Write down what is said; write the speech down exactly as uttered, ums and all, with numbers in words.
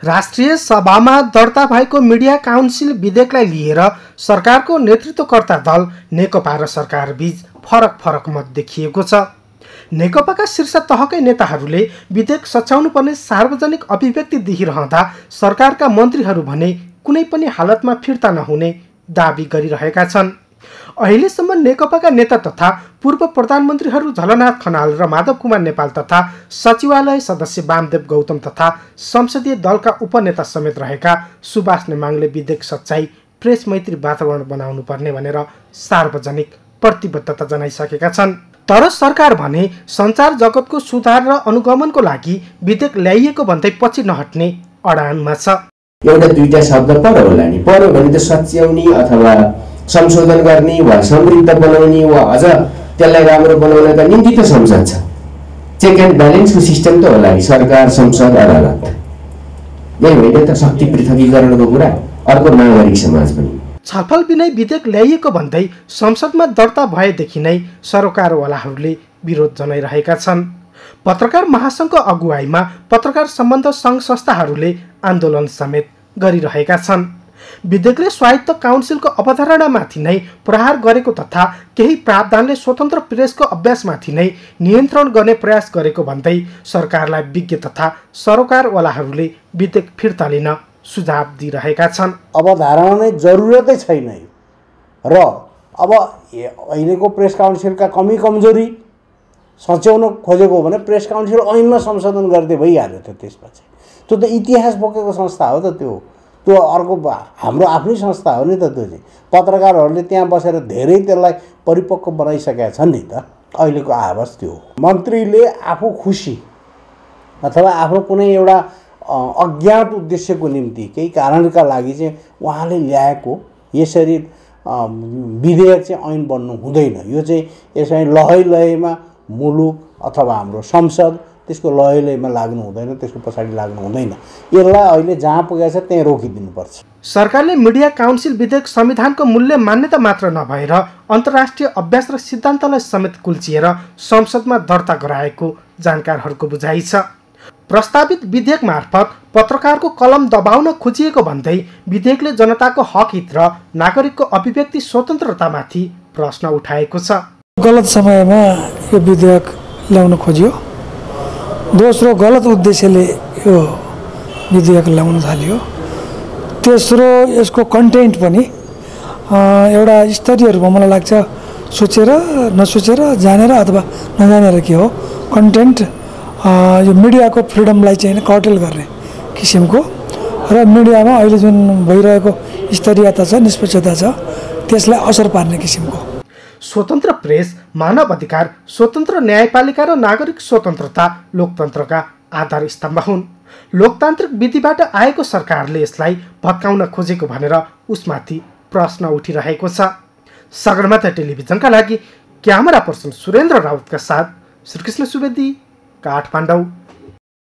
राष्ट्रिय सभामा दर्ता भएको मिडिया काउन्सिल विधेयकलाई लिएर सरकारको नेतृत्वकर्ता दल नेकपा र सरकार बीच फरक फरक मत देखिएको छ। नेकपाका शीर्ष तहकै नेताहरूले विधेयक सच्याउनु पर्ने सार्वजनिक अभिव्यक्ति देखिरहँदा सरकारका मन्त्रीहरू भने कुनै पनि हालतमा फिर्ता नहुने दाबी गरिरहेका छन्। अहिलेसम्म नेकपाका नेता तथा पूर्व प्रधानमन्त्रीहरू झलनाथ खनाल र माधव कुमार नेपाल तथा सचिवालय सदस्य वामदेव गौतम तथा संसदीय दलका उपनेता समेत रहेका सुभाष नेमाङले विधेयक सच्चाई प्रेस मैत्री वातावरण बनाउनु पर्ने भनेर सार्वजनिक प्रतिबद्धता जनाइसकेका छन्। तर सरकार भने सञ्चार जगतको सुधार र अनुगमनको लागि विधेयक ल्याइएको भन्दै पछि नहट्ने अडानमा छ। एउटा दुईटा शब्द पढ्यो होला नि, पढ्यो भने त सच्याउने अथवा संशोधन गर्ने वा समृद्ध बनाउने वा अझ त्यसलाई राम्रो बनाउनका निम्ति त संसद छ। चेक एन्ड ब्यालेन्सको सिस्टम त होला नि, सरकार संसद अदालत। यही होइन त शक्ति पृथकीकरणको कुरा। अर्को नागरिक समाज पनि छलफल बिनै विधेयक ल्याइएको भन्दै संसदमा दर्ता भएदेखि नै सरोकारवालाहरूले विरोध जनाइरहेका छन्। पत्रकार महासङ्घको अगुवाईमा पत्रकार सम्बन्ध सङ्घ संस्थाहरूले आन्दोलन समेत गरिरहेका छन्। विधेयकले स्वायत्त काउन्सिलको अवधारणामाथि नै प्रहार गरेको तथा केही प्रावधानले स्वतन्त्र प्रेसको अभ्यासमाथि नै नियन्त्रण गर्ने प्रयास गरेको भन्दै सरकारलाई विज्ञ तथा सरोकारवालाहरूले विधेयक फिर्ता लिन सुझाव दिइरहेका छन्। अवधारणा नै जरुरतै छैन र अब अहिलेको प्रेस काउन्सिलका कमी कमजोरी सच्याउन खोजेको हो भने प्रेस काउन्सिल ऐनमा संशोधन गर्दै भइहाल्यो त। त्यसपछि त्यो त इतिहास बोकेको संस्था हो त। त्यो त्यो अर्को हाम्रो आफ्नै संस्था हो नि त। त्यो चाहिँ पत्रकारहरूले त्यहाँ बसेर धेरै त्यसलाई परिपक्व बनाइसकेका छन् नि त। अहिलेको आवाज त्यो हो। मन्त्रीले आफू खुसी अथवा आफ्नो कुनै एउटा अज्ञात उद्देश्यको निम्ति केही कारणका लागि चाहिँ उहाँले ल्याएको यसरी विधेयक चाहिँ ऐन बन्नु हुँदैन। यो चाहिँ यसरी लहै लहैमा मुलुक अथवा हाम्रो संसद त्यसको लहै लहैमा लाग्नु हुँदैन, त्यसको पछाडि लाग्नु हुँदैन। यसलाई अहिले जहाँ पुगेको छ त्यहीँ रोकिदिनुपर्छ। सरकारले मिडिया काउन्सिल विधेयक संविधानको मूल्य मान्यता मात्र नभएर अन्तर्राष्ट्रिय अभ्यास र सिद्धान्तलाई समेत कुल्चिएर संसदमा दर्ता गराएको जानकारहरूको बुझाइ छ। प्रस्तावित विधेयक मार्फत पत्रकारको कलम दबाउन खोजिएको भन्दै विधेयकले जनताको हक हित र नागरिकको अभिव्यक्ति स्वतन्त्रतामाथि प्रश्न उठाएको छ। गलत समयमा यो विधेयक ल्याउन खोजियो। दोस्रो, गलत उद्देश्यले यो विधेयक ल्याउन थालियो। तेस्रो, यसको कन्टेन्ट पनि एउटा स्तरीय रूपमा मलाई लाग्छ सोचेर नसोचेर जानेर अथवा नजानेर के हो कन्टेन्ट यो मिडियाको फ्रिडमलाई चाहिँ कर्टेल गर्ने किसिमको र मिडियामा अहिले जुन भइरहेको स्तरीयता छ, निष्पक्षता छ, त्यसलाई असर पार्ने किसिमको। स्वतन्त्र प्रेस, मानव अधिकार, स्वतन्त्र न्यायपालिका र नागरिक स्वतन्त्रता लोकतन्त्रका आधार स्तम्भ हुन्। लोकतान्त्रिक विधिबाट आएको सरकारले यसलाई भत्काउन खोजेको भनेर उसमाथि प्रश्न उठिरहेको छ। सगरमाथा टेलिभिजनका लागि क्यामेरा पर्सन सुरेन्द्र राउतका साथ श्रीकृष्ण सुवेदी, काठमाडौँ।